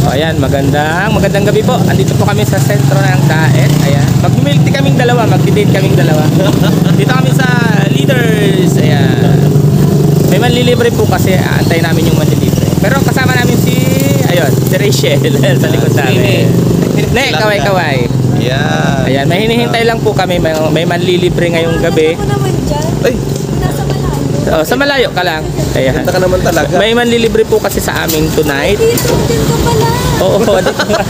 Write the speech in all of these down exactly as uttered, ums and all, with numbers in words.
O ayan, magandang, magandang gabi po. Andito po kami sa sentro ng Daet. Ayan. Mag-milk tea kaming dalawa, mag-date kaming dalawa. Dito kami sa Leaders. Ayan. May manlilibre po kasi aantay namin yung manlilibre. Pero kasama namin si, ayun, si Rachel sa likod namin. Ne, kaway-kaway. Yeah. Ayan, may hinihintay lang po kami. May, may manlilibre ngayong gabi. Ako naman dyan. Ay, Nasa malayo. Oh, sa malayo ka lang. Ayan. ganda ka naman talaga. May manlilibre po kasi sa amin tonight. Dito, dito ka pala. Oo, oh, dito nga.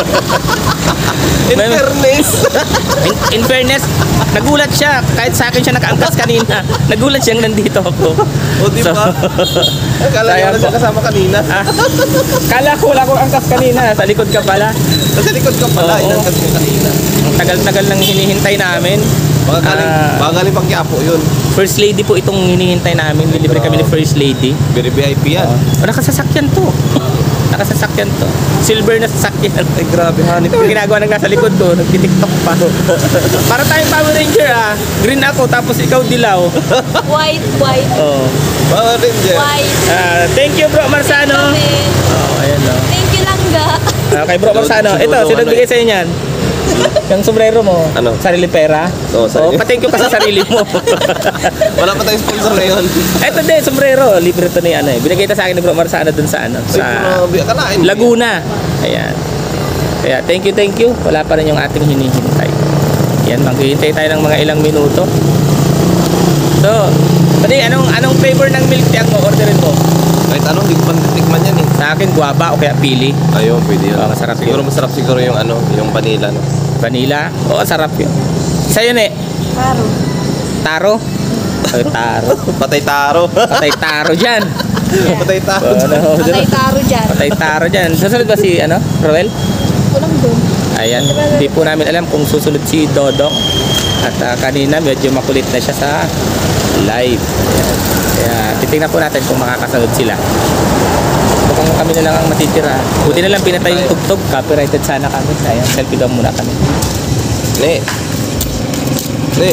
In May- fairness. In, in fairness, nagulat siya. Kahit sa akin siya nakaangkas kanina. Nagulat siyang nandito ako. O, di ba? Akala Kaya niya wala po. siya kasama kanina. Ah, kala ko wala akong angkas kanina. Sa likod ka pala. Nasa likod ka pala, Oo. inangkas niya kanina. Ang tagal-tagal nang hinihintay namin. Baka galing, Ah. baka galing pang Quiapo yun. First lady po itong hinihintay namin. Lilibre kami ni First Lady. Very V I P yan. Oh, nakasasakyan to. Nakasasakyan to. Silver na sasakyan. Ay, grabe, hanip. Ito yung ginagawa ng nasa likod ko. Nagtitiktok pa. Para tayong Power Ranger ah. Green ako tapos ikaw dilaw. White, white, Oh. Baka rin dyan. white. Ah, thank you bro Marsano. Kami. Oh, ayan oh. Thank you lang ga. Okay bro Marsano. Ito, sino nagbigay sa inyo yan? Yung sombrero mo. Ano? Sarili pera. Oo, sarili. Oh, pa-thank you ka sa sarili mo. Wala pa tayong sponsor ngayon. Ito din, sombrero. Libre to ni ano eh. Binigay ito sa akin ni bro Marsano dun sa ano. Ay, Sa grabe. Akalain. Laguna. Ayan. Kaya thank you, thank you. Wala pa rin yung ating hinihintay. Yan, maghihintay tayo ng mga ilang minuto. So, pati anong anong flavor ng milk tea ang orderin mo? Kahit ano, hindi ko pa natikman yan eh. Sa akin, guava o kaya pili. Ayun, pwede yun. Oo, masarap siguro yun. masarap siguro yung ano, yung vanilla. No? Vanilla. Oo, sarap yun. Isa yun eh. Paro. Taro. Ay, taro. Patay taro. Patay taro dyan. Patay taro. Ano, Patay taro dyan. Patay taro dyan. Susunod ba si, ano, Roel? Walang doon. Ayan. Hindi po namin alam kung susunod si Dodong. At ah, kanina medyo makulit na siya sa live. Ayan. Kaya titingnan po natin kung makakasunod sila. Mukhang kami na lang ang matitira. Buti na lang pinatay yung tugtog. Copyrighted sana kami. Ayan, selfie daw muna kami. Ne. Ne.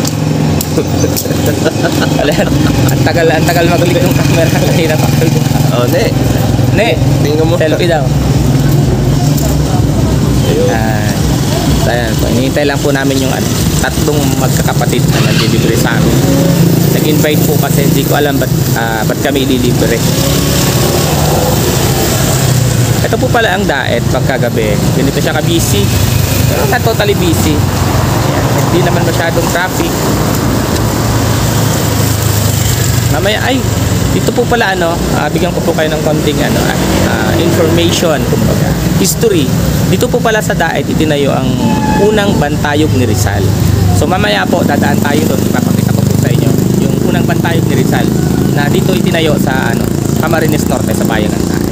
Ayan. Ang tagal, ang tagal magaling yung camera. Kanina pa kami. Oh, ne. Ne, Tingnan mo. selfie daw. Ayun. Ayan. So, ayan po. Hinihintay lang po namin yung ano, tatlong magkakapatid na nag-delivery sa amin. Nag-invite po kasi hindi ko alam ba't, ah, ba't kami ililibre. Ito po pala ang Daet pagkagabi. Ganito siya ka-busy. Pero not totally busy. Ayan. Hindi naman masyadong traffic. Mamaya ay dito po pala ano, ah, bigyan ko po kayo ng konting ano, ah, information, kumbaga, history. Dito po pala sa Daet itinayo ang unang bantayog ni Rizal. So mamaya po dadaan tayo doon, ipapakita ko po sa inyo yung unang bantayog ni Rizal na dito itinayo sa ano, Camarines Norte sa bayan ng Daet.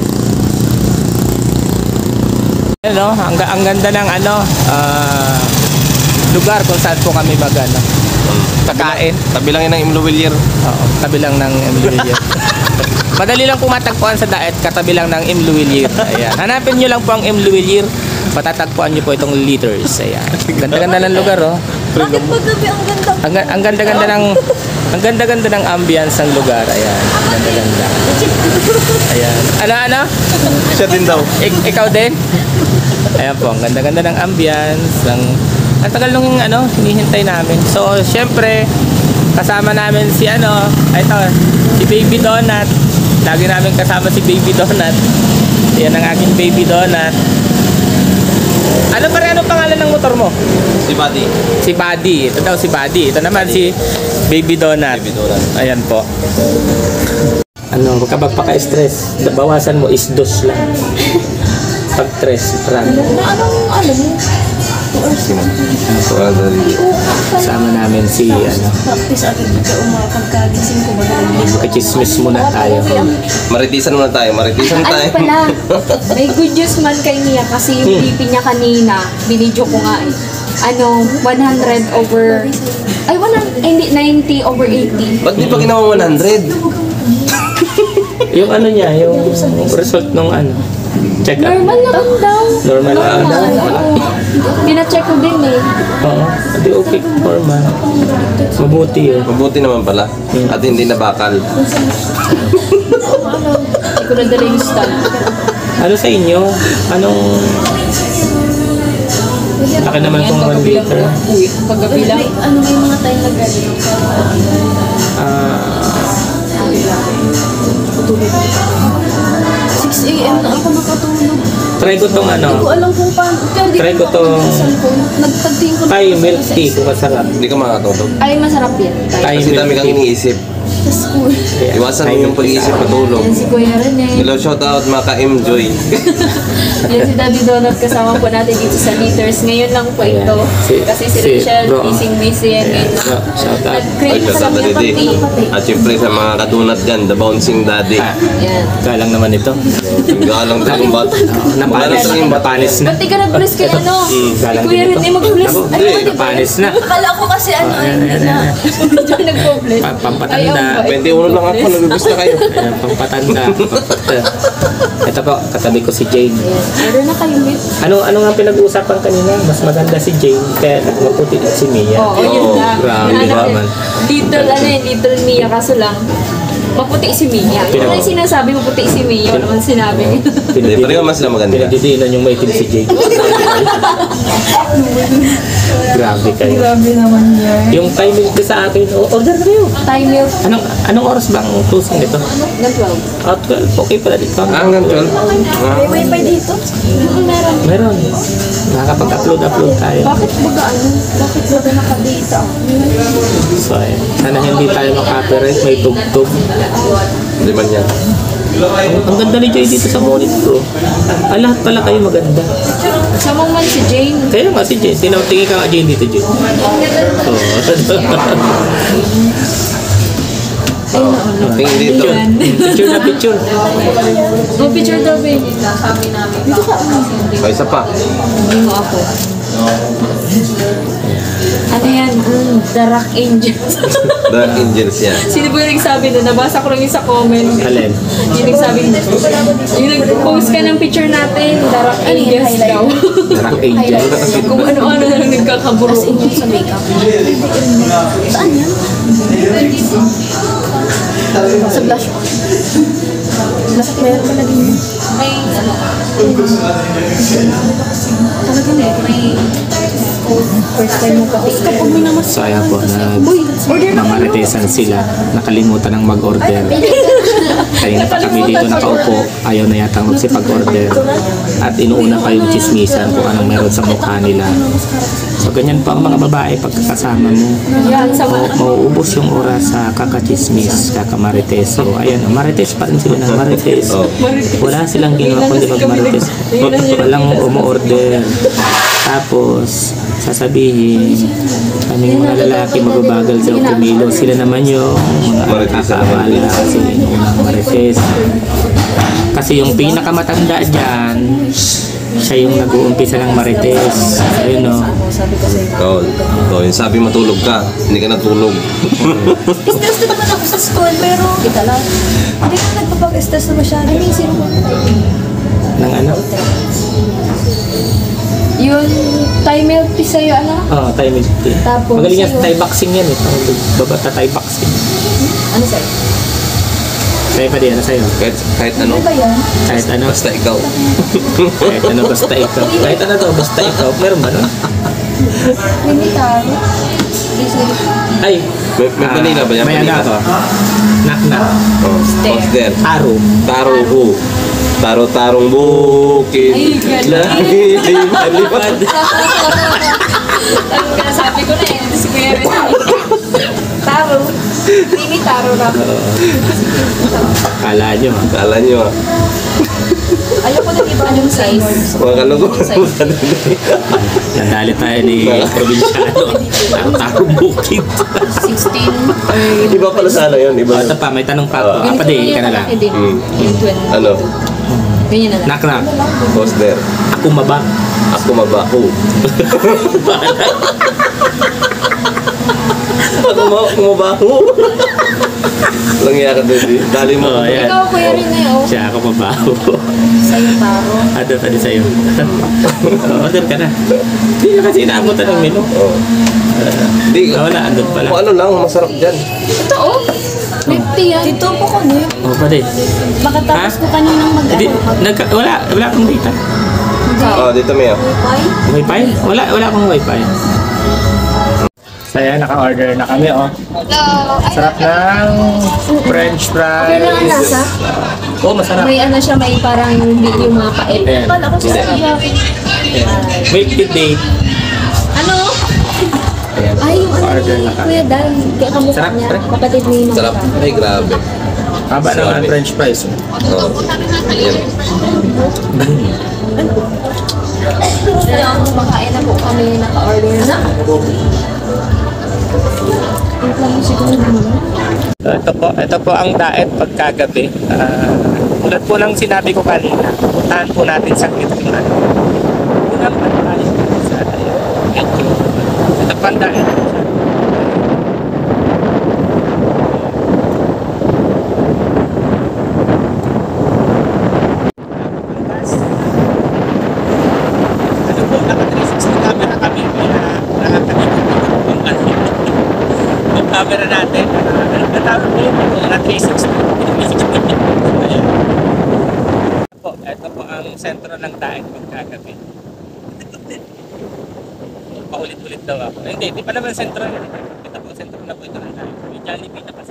Ano, ang, ang ganda ng ano, ah, lugar kung saan po kami mag ano, kakain. Tabi lang yun ng Imlo Villier. Oo, tabi lang ng M. Luwilier. Madali lang po matagpuan sa Daet, katabi lang ng M. Luwilier. Ayan. Hanapin nyo lang po ang M. Luwilier. Matatagpuan nyo po itong Leaders. Ayan. Ganda-ganda ng lugar, oh. Bakit po gabi ang ganda? Ang, ga- ang ganda-ganda ng ang ganda-ganda ng ambience ng lugar. Ayan. Ang ganda-ganda. Ayan. Ano, ano? Siya din daw. Ik- ikaw din? Ayan po, ang ganda-ganda ng ambience. Ang, ang tagal nung ano, hinihintay namin. So, syempre, kasama namin si ano, ito, si Baby Donut. Lagi namin kasama si Baby Donut. Yan ang aking Baby Donut. Ano pa rin, ano pangalan ng motor mo? Si Buddy. Si Buddy. Ito daw si Buddy. Ito naman si Baby Donut. Baby Donut. Ayan po. Ano, huwag ka magpaka-stress. Bawasan mo is dos lang. Pag-stress, run. Na anong ano mo? Sino? Wala na rin. Kasama namin si ano, Practice agad na ka umaka pagkagising ko ba na makichismis muna tayo. Maritisan muna tayo. Maritisan Ano tayo. pala, may good news man kay Mia kasi yung B P niya kanina, binidyo ko nga eh. Ano, one hundred over, ay one hundred, ay, hindi, ninety over eighty. Ba't di pa ginawa one hundred? Yung ano niya, yung result nung ano, check up. Normal naman daw. Normal lang daw. Oo. Pina-check ko din eh. Oo, hindi okay, normal. Mabuti yun. Mabuti naman pala. At hindi na bakal. Hindi ko nadala yung stand. Ano sa inyo? Anong... Laki naman itong one liter. Uy, kagabi lang. May, ano, may mga time na gano'n. Ah... six a.m. na ako nakatulog. try ko tong Hindi ano. ko alam kung paano. Kaya di Try ko ko tong Nagtagting ko Thai milk tea kung masarap. Hindi ka makatulog. Ay, masarap yan. Thai Kasi milk dami kang tea. iniisip. sa school. Yeah, Iwasan Thai mo yung milk tea pag-iisip sa- matulog. Yan si Kuya rin eh. Hello, shout out mga ka-enjoy. Yan si Daddy Donut, kasama po natin dito sa Liters. Ngayon lang po ito. Ayan. Si- Kasi si si Rachel, bro. busy-busy yan. Ayan. Ngayon lang. So, shout out. Ay, Nag-create shout sa out kanya Daddy. pati. At syempre sa mga kadunat dyan, the bouncing daddy. Ah, Yan. galang naman ito. Galang talagang bat. Wala na Napanis, talagang bat. napanis na. Ba't di ka nag-bless kay ano? Mm, Si galang Kuya din rin ito. eh mag-bless. Ako, Ay, hindi. di ba? Napanis na. Akala ko kasi ano, Oh, ay, ayan, hindi ayan, na. ayan. Medyo nag-bless. Pa- pampatanda. Ay, ang bait. twenty-one lang ako, nabibis na kayo. Ayan, pampatanda. Pampatanda. Ito po, katabi ko si Jane. Meron na kayo, Miss. Ano ano nga pinag-uusapan kanina? Mas maganda si Jane kaya maputi si Mia. Oo, yun Oo, lang. grabe Nahanap naman. yun. Little, ano eh, little Mia, kaso lang, maputi si Mia. Kung Pinag- ano yung sinasabi, maputi si Mia, wala naman sinabi. Hindi, pareho mas sila maganda. Pinagdidiinan yung maitim si Jane. Grabe kayo. Grabe naman yan. Yung timing ko sa akin, o- order na kayo. Time milk, Anong, anong oras ba ang closing nito? ng twelve. Ah, twelve. Okay pala dito. Ah, hanggang twelve. Ah, May wifi dito? Meron. Meron. Nakakapag-upload, upload tayo. Bakit baga ano? Bakit baga nakadata? So, ayan. Sana hindi tayo makapirate. May tugtog. Di man yan. Ang, ang ganda ni Joy dito sa monitor. Ah, lahat pala kayo maganda. Sa man si Jane. Kaya nga si Jane. Tinaw, tingin ka nga Jane dito, Jane. Oh. Tingin dito. Picture na picture. Go picture daw, baby. Sabi namin. Dito ka. O, isa pa. Hindi mo ako. Ano yan? Mm, The Rock Angels. Dark Angels yan. Sino ba yung nagsabi na? Nabasa ko lang yung sa comment. Alin? Yung nagsabi, yung nag-post ka ng picture natin, The Rock Angels daw. Rock Angel. Kung ano-ano na lang nagkakaburo. Sa makeup. Saan yan? Sa blush on. Nasa meron pala din yun. May, ano, Talaga na may first time mo pa. Kapag may namas. So ayan po, nag Order na kayo. mamaritesan sila. Nakalimutan ng mag-order. Kanina pa kami dito nakaupo. Ayaw na yata magsipag-order. At inuuna pa yung chismisan kung anong meron sa mukha nila. So ganyan pa ang mga babae pagkakasama mo. yan, sa Mau- mauubos yung oras sa kakachismis, kakamarites. So, ayan, marites pa rin sila ng marites. Oh. Wala silang ginawa kundi mag-marites. Walang umu-order. Tapos, sasabihin, kaming mga lalaki magbabagal daw kumilo. Sila naman yung mga Marites na nakakaabala. Sila yung unang marites. Kasi yung pinakamatanda dyan, siya yung nag-uumpisa ng marites. Ayun no. Oo. Oh, yung sabi matulog ka, hindi ka natulog. Stress na naman ako sa school, pero kita lang. Hindi ko nagpapag-stress na masyado. Ay, sino ko? Ng ano? Yung Thai milk tea sa'yo, ano? Oo, oh, Thai milk tea. Tapos, Magaling yan sa yun. Thai boxing yan eh. Babata Thai boxing. Ano sa'yo? Sa'yo pa din, ano sa'yo? Kahit, kahit ano, Ano ba yan? Kahit ano, basta ikaw. kahit ano, basta ikaw. Kahit ano to, basta ikaw. Meron ba nun? Limitado. Ay, May, may vanilla ba yan? may ano Vanilla? to. Knock knock. Oh, what's there? Taro. Taro hu. Taro-tarong bukid. Ay, ganun. Lagi lipat-lipat. Ang sabi ko na eh, ito si Kuya rin. Taro. Mini taro na. Kala nyo. Kala nyo ah. Ayoko na iba yung size. Mga kalugo. Nandali tayo ni probinsyano. Ang taro bukid. sixteen. Iba pala sana yun. Iba Oh, ito yun. pa, may tanong pa ako. Ah, pati, ka na lang. Hmm. Yung twin. Ano? Ganyan na lang. Knock knock. What's there? Ako maba. Ako mabaho. Ako ma- mabaho. Lang iya ka din. Dali mo. Oh, ayan. Ikaw, Kuya rin eh, oh. Siya ako mabaho. Sa'yo, taro. Ano tadi sa'yo? Oh, order ka na. Hindi na kasi inaabutan ng menu. Oh. Di, Ah, wala, andun pala. kung ano lang, masarap dyan. Ito, oh. Milk tea yan. Dito po ko na. O pa din. Makatapos Ha? ko kaninang mag Hindi, ano, mag- nagka, wala, wala akong data. Oh, dito may oh. Wi-Fi. Wi-Fi? Wala, wala akong Wi-Fi. So ayan, naka-order na kami, oh. Hello. Ay, Sarap ng French fries. Okay lang ang lasa? Oo, masarap. May ano siya, may parang hindi yung mga pait. Ayan. Kala ko sa Ayan. Ayan. Wait today. Ano? Ayan. Ay, yung ano Order na ni kami. Kuya Dan, kaya kamukha Sarap, niya, sarap. kapatid ni Mama. Sarap. Ay, grabe. Haba naman ang French fries. oh. Oh. Ayan. Ayun, kumakain na po kami, naka-order na. Wait lang siguro muna. So, ito po, ito po ang diet pagkagabi. Ah, tulad po ng sinabi ko kanina, puntahan po natin sa yung ano. Unang pantay sa ayan. Ito po ang diet. Ano po, naka three sixty camera kami, kaya nakakalimutan ko yung ano, yung camera natin. Ano na tawag po yun? Naka three sixty. three sixty. Ayan. Po, ito po ang sentro ng daig pagkagabi. Paulit-ulit daw ako. Hindi, di pa naman sentro yun. Ito po, sentro na po ito ng daig. May Jollibee na kasi.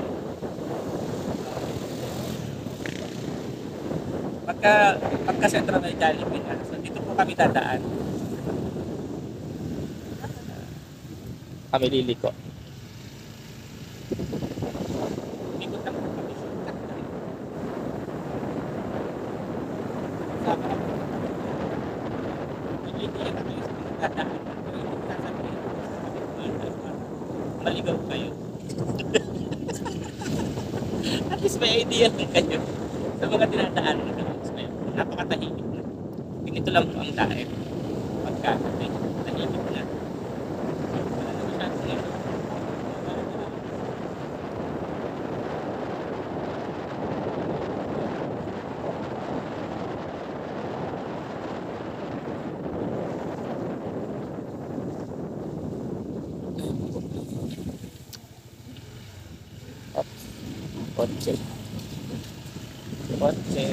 Pagka, pagka sentro na yung Jollibee na, so dito po kami dadaan. Kami liliko. Ikot lang po kami. Sama na po. Hindi yan kami sa mga dadaan. Pero hindi ko sasabihin. Maligaw kayo. At least may idea lang kayo sa mga dinadaan na kami. Napakatahimik na. Ganito lang po ang daet. Pagkagabi, tahimik na. Wala na masyadong ano. Kotse. Kotse.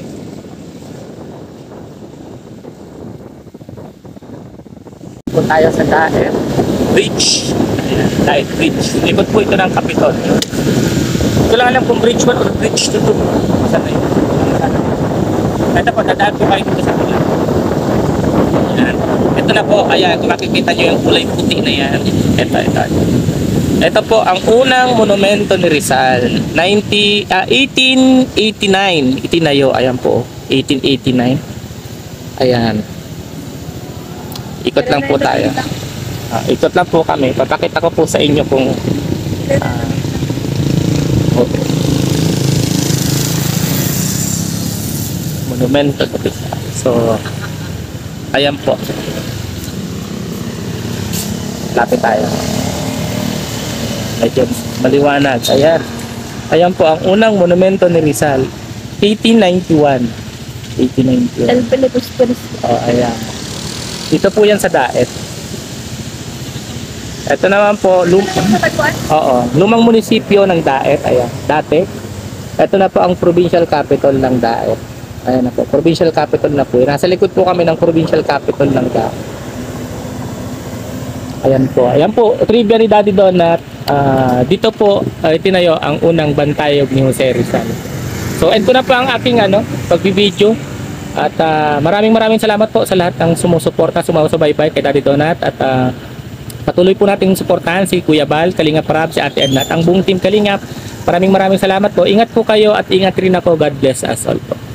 Kung tayo sa Daet Bridge. Ayan, Daet Bridge. Likod po ito ng Capitol. Ito lang alam kung bridge one or bridge two to. Saan na yun? Ito po, dadaan po kayo dito sa tulan. Ayan. Ito na po, kaya kung makikita nyo yung kulay puti na yan. Ito, ito. Ito po ang unang monumento ni Rizal. ninety, ah, eighteen eighty-nine. Itinayo, ayan po. eighteen eighty-nine. Ayan. Ikot lang po tayo. Ah, ikot lang po kami. Papakita ko po sa inyo kung ah, okay. Monumento ni Rizal. So, ayan po. Lapit tayo. Medyo maliwanag. Ayan. Ayan po ang unang monumento ni Rizal. eighteen ninety-one. eighteen ninety-one. El Pilipos Pilis. Oh, ayan. Dito po yan sa Daet. Ito naman po, lum Oo, lumang munisipyo ng Daet. Ayan, dati. Ito na po ang provincial capital ng Daet. Ayan na po, provincial capital na po. Nasa likod po kami ng provincial capital ng Daet. Ayan po. Ayan po, trivia ni Daddy Donut. Uh, dito po, uh, itinayo ang unang bantayog ni Jose Rizal. So, ito na po ang aking ano, pagbibideo. At uh, maraming maraming salamat po sa lahat ng sumusuporta, sumusubaybay kay Daddy Donut. At uh, patuloy po nating suportahan si Kuya Bal, Kalingap Rab, si Ate Edna at ang buong team Kalingap. Maraming maraming salamat po. Ingat po kayo at ingat rin ako. God bless us all po.